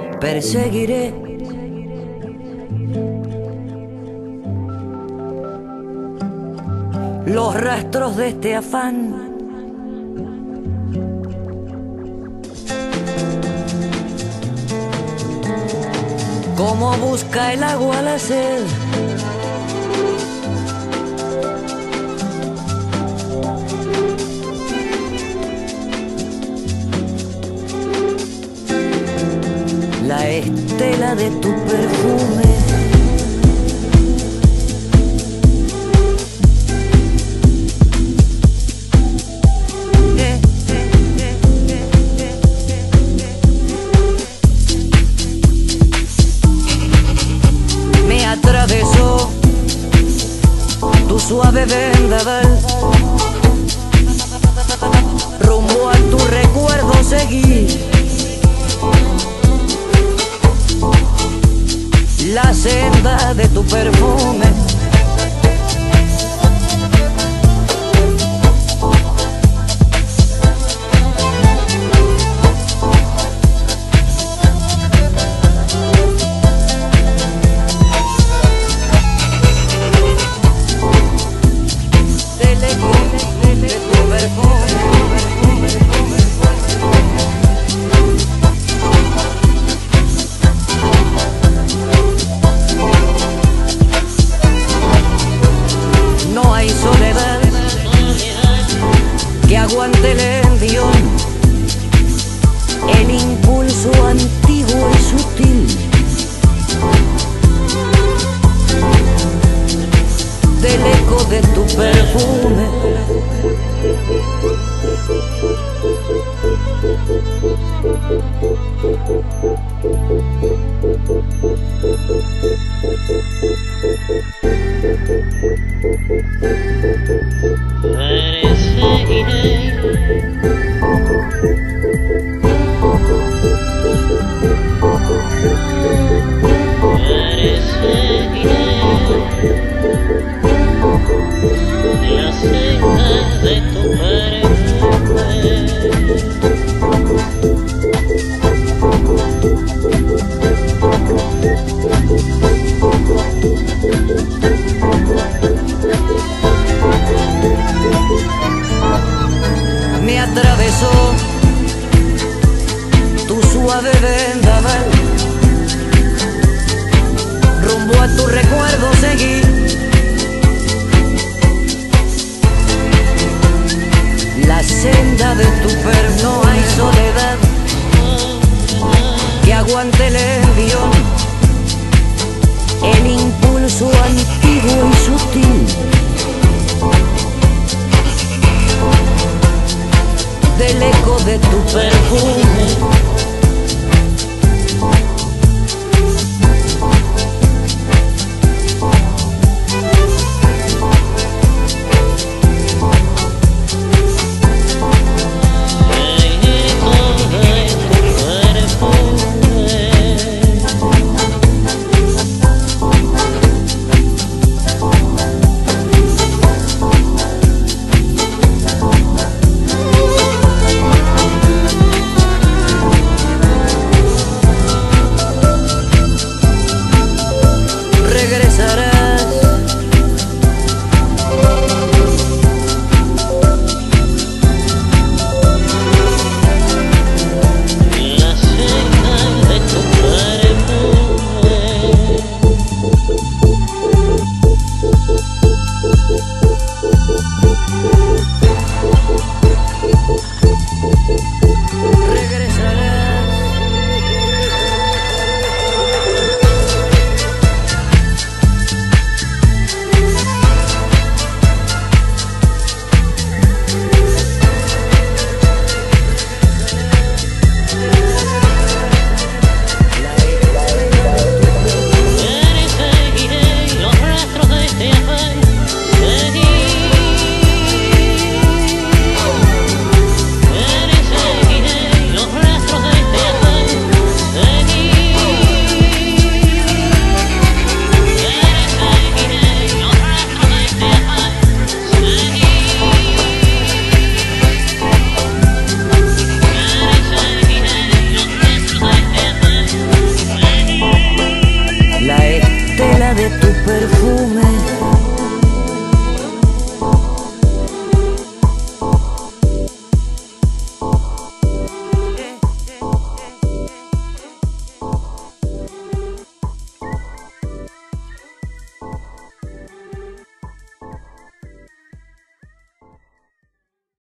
perseguiré los rastros de este afán. Como busca el agua la sed, la estela de tu perfume. Me atravesó tu suave vendaval, rumbo a tu recuerdo seguí. La senda de tu perfume. De tu perfume. No hay soledad que aguante el envión, el impulso antiguo y sutil del eco de tu perfume. La senda de tu perfume. Me atravesó tu suave vendaval, rumbo a tu recuerdo seguí. La senda de tu perfume. No hay soledad que aguante el envión, el impulso antiguo y sutil del eco de tu perfume.